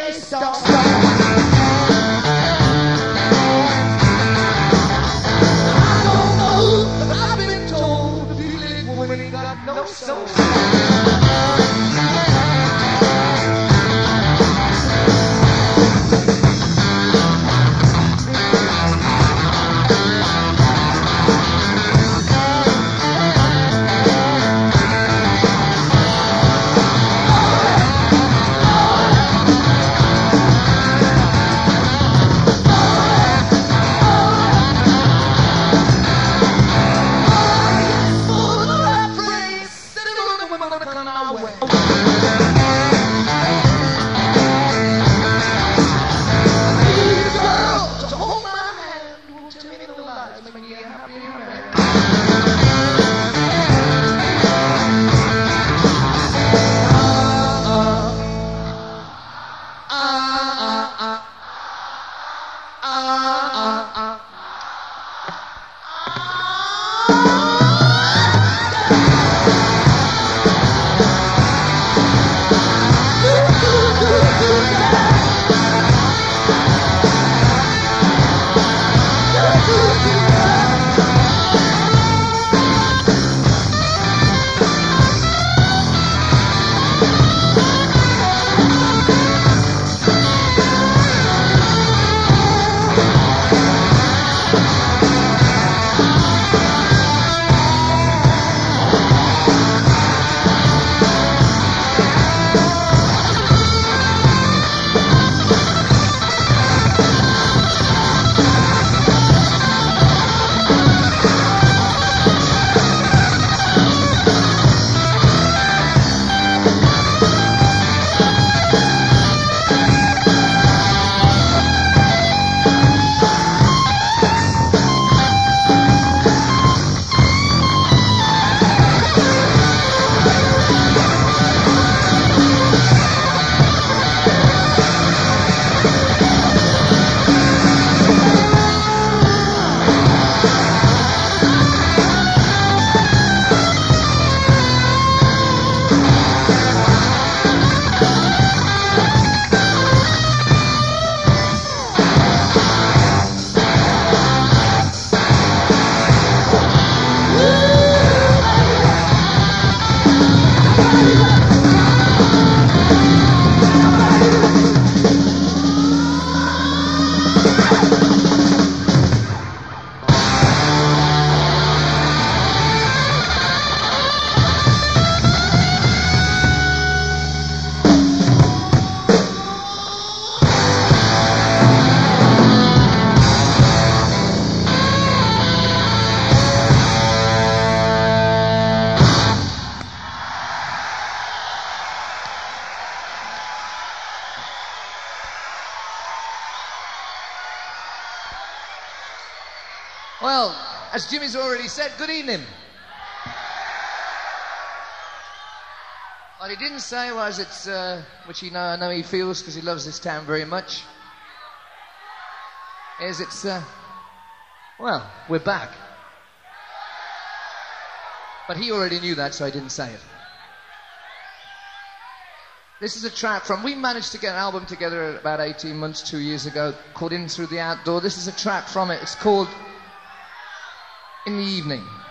Well, as Jimmy's already said, good evening. What he didn't say was it's, which I know he feels because he loves this town very much, is it's, well, we're back. But he already knew that, so I didn't say it. This is a track from, we managed to get an album together about 18 months, 2 years ago, called In Through the Outdoor. This is a track from it. It's called In the Evening.